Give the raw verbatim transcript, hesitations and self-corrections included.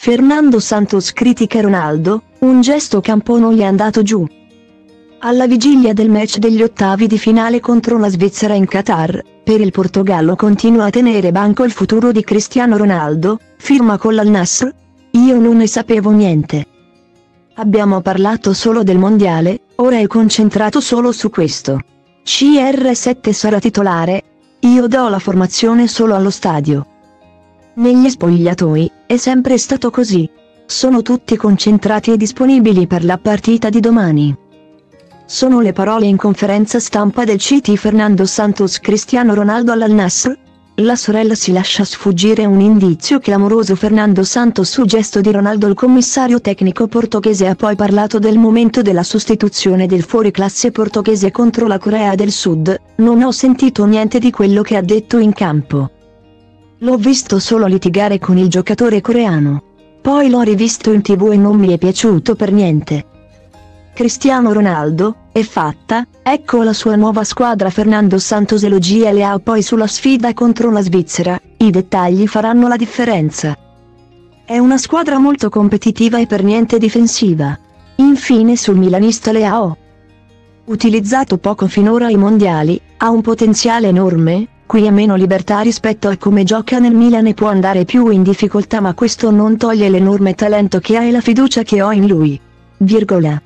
Fernando Santos critica Ronaldo, un gesto che un po' non gli è andato giù. Alla vigilia del match degli ottavi di finale contro la Svizzera in Qatar, per il Portogallo continua a tenere banco il futuro di Cristiano Ronaldo, firma con l'Al Nassr? Io non ne sapevo niente. Abbiamo parlato solo del mondiale, ora è concentrato solo su questo. C R sette sarà titolare? Io do la formazione solo allo stadio. Negli spogliatoi, è sempre stato così. Sono tutti concentrati e disponibili per la partita di domani. Sono le parole in conferenza stampa del C T Fernando Santos. Cristiano Ronaldo all'Al Nassr? La sorella si lascia sfuggire un indizio clamoroso. Fernando Santos su gesto di Ronaldo. Il commissario tecnico portoghese ha poi parlato del momento della sostituzione del fuoriclasse portoghese contro la Corea del Sud. Non ho sentito niente di quello che ha detto in campo. L'ho visto solo litigare con il giocatore coreano. Poi l'ho rivisto in tv e non mi è piaciuto per niente. Cristiano Ronaldo, è fatta, ecco la sua nuova squadra. Fernando Santos elogia L A poi sulla sfida contro la Svizzera, i dettagli faranno la differenza. È una squadra molto competitiva e per niente difensiva. Infine sul milanista Leao. Utilizzato poco finora ai mondiali, ha un potenziale enorme, qui ha meno libertà rispetto a come gioca nel Milan e può andare più in difficoltà, ma questo non toglie l'enorme talento che ha e la fiducia che ho in lui. Virgola.